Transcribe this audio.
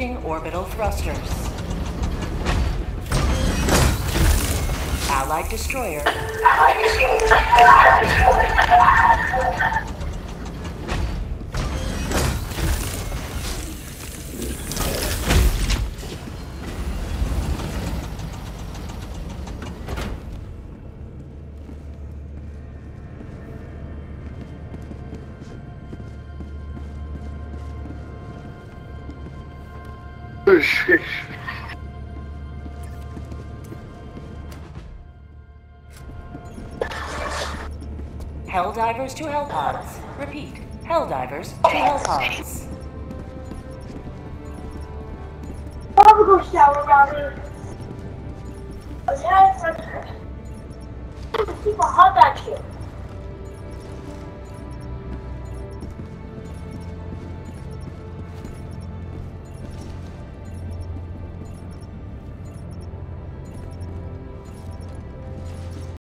Engaging orbital thrusters. Allied destroyer. Helldivers to Hellpods. Repeat. Helldivers to Hellpods. I'm gonna go shower, Robbie. I was having fun. People hug that shit.